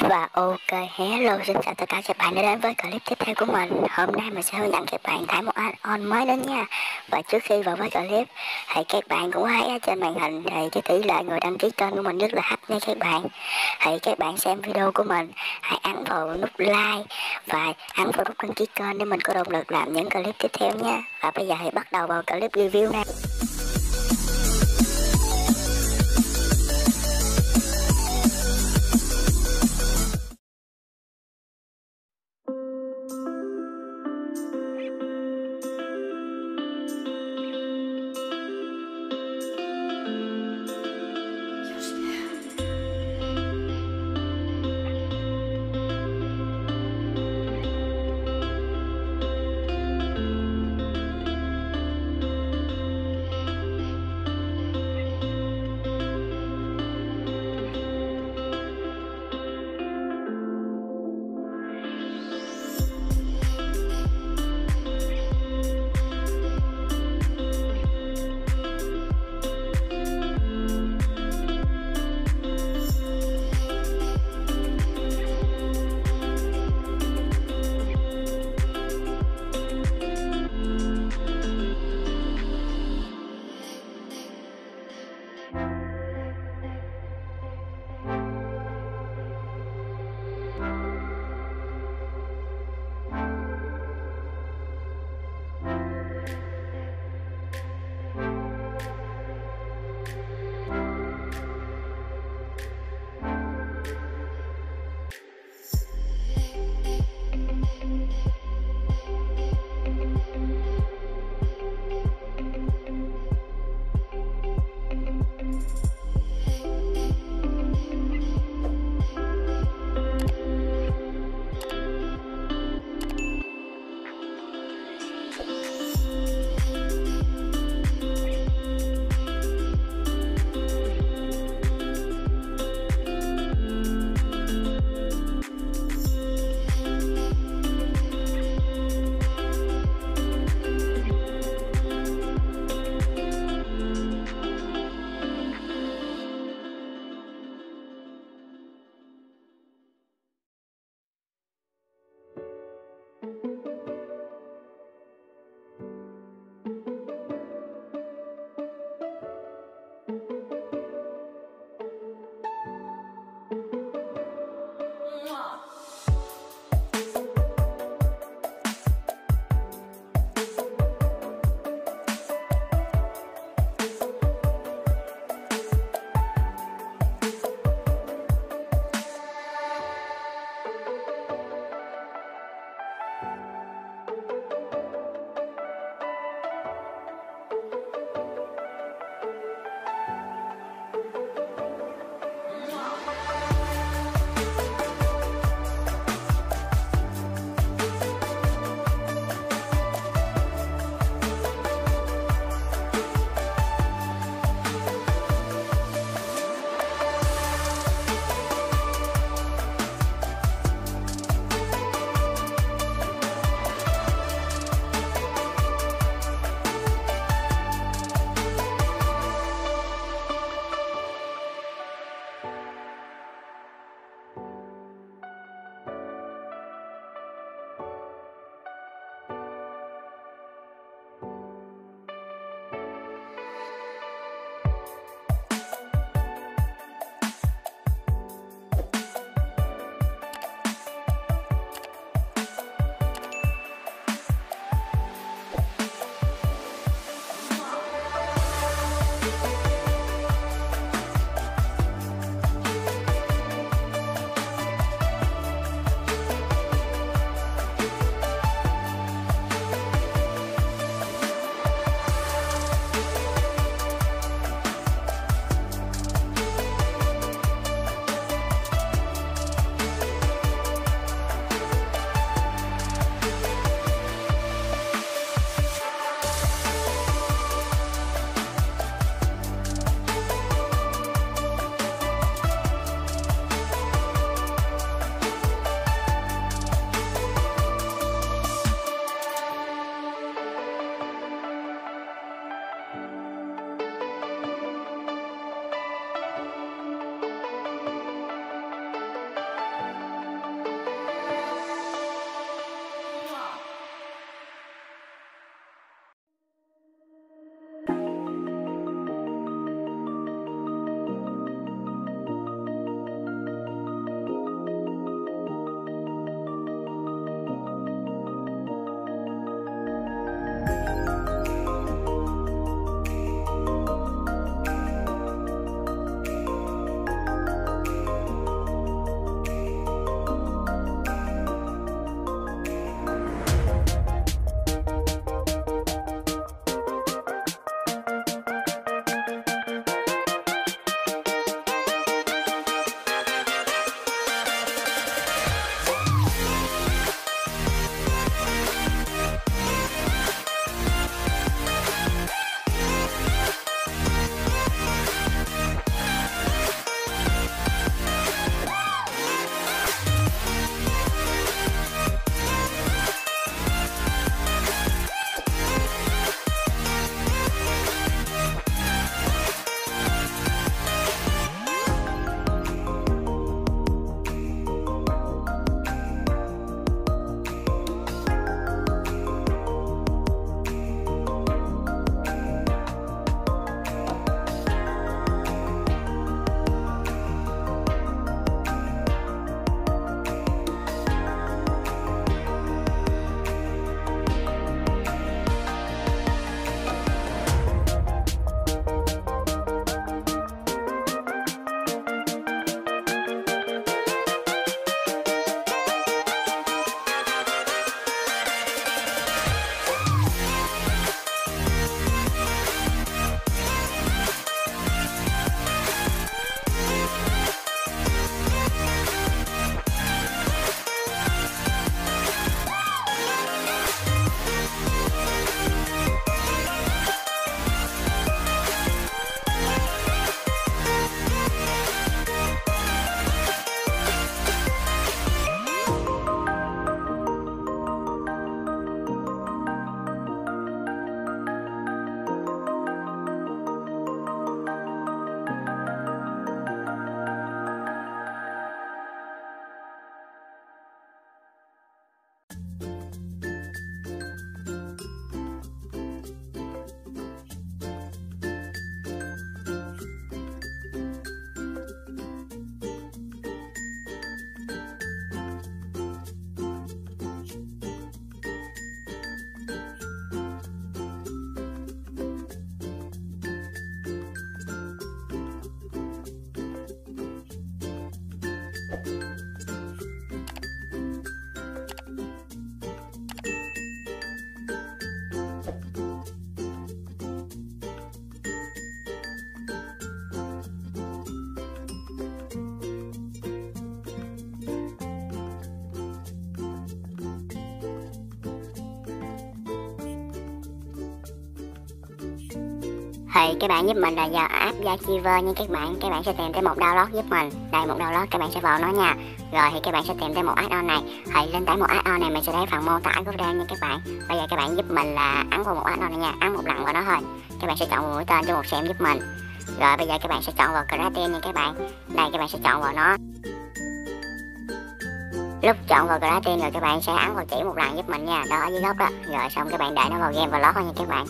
Và ok, hello, xin chào tất cả các bạn đã đến với clip tiếp theo của mình. Hôm nay mình sẽ hướng dẫn các bạn tải một add-on mới đến nha. Và trước khi vào với clip thì các bạn cũng thấy ở trên màn hình thì cái tỷ lệ người đăng ký kênh của mình rất là thấp nha các bạn. Thì các bạn xem video của mình hãy ấn vào nút like và ấn vào nút đăng ký kênh để mình có động lực làm những clip tiếp theo nha. Và bây giờ thì bắt đầu vào clip review nè. Thì các bạn giúp mình là giờ app Yachiever nha các bạn sẽ tìm tới một download giúp mình. Đây, một download, các bạn sẽ vào nó nha. Rồi thì các bạn sẽ tìm tới một add-on này. Thì lên tải một add-on này mình sẽ để phần mô tả của video nha các bạn. Bây giờ các bạn giúp mình là ấn vào một add-on này nha, ấn một lần vào nó thôi. Các bạn sẽ chọn một mũi tên cho một xem giúp mình. Rồi bây giờ các bạn sẽ chọn vào Creatine nha các bạn. Đây, các bạn sẽ chọn vào nó. Lúc chọn vào Creatine rồi các bạn sẽ ấn vào chỉ một lần giúp mình nha, đó ở dưới góc đó. Rồi xong các bạn để nó vào game và lót thôi nha các bạn.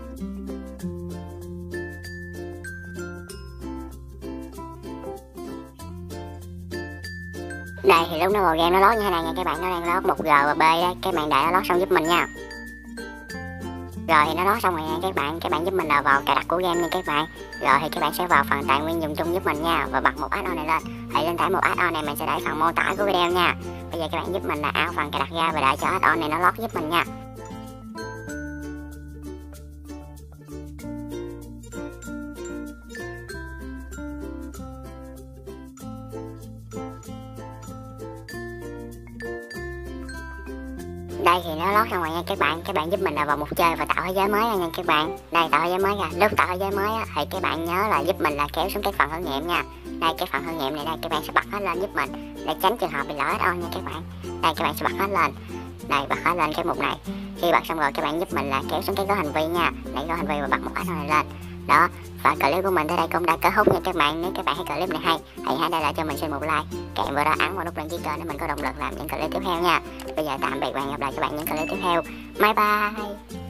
Đây thì lúc nó vào game nó lót như thế này nha các bạn, nó đang lót 1G và B đây, các bạn để nó lót xong giúp mình nha. Rồi thì nó lót xong rồi nha các bạn giúp mình là vào cài đặt của game nha các bạn. Rồi thì các bạn sẽ vào phần tài nguyên dùng chung giúp mình nha và bật một add-on này lên. Thì lên tải một add-on này mình sẽ để phần mô tả của video nha. Bây giờ các bạn giúp mình là out phần cài đặt ra và đợi cho add-on này nó lót giúp mình nha. Đây thì nó lót xong rồi nha các bạn giúp mình là vào mục chơi và tạo thế giới mới nha các bạn. Đây, tạo thế giới mới ra. Lúc tạo thế giới mới á, thì các bạn nhớ là giúp mình là kéo xuống cái phần thử nghiệm nha. Đây, cái phần thử nghiệm này đây, các bạn sẽ bật hết lên giúp mình để tránh trường hợp bị lỡ add-on nha các bạn. Đây, các bạn sẽ bật hết lên. Đây, bật hết lên cái mục này. Khi bật xong rồi các bạn giúp mình là kéo xuống cái gói hành vi nha. Đẩy gói hành vi và bật một add-on này lên. Đó, và clip của mình tới đây cũng đã kết thúc nha các bạn. Nếu các bạn thấy clip này hay, hãy để lại cho mình xin một like, kèm vào đó ấn vào nút đăng ký kênh để mình có động lực làm những clip tiếp theo nha. Bây giờ tạm biệt và hẹn gặp lại các bạn những clip tiếp theo. Bye bye.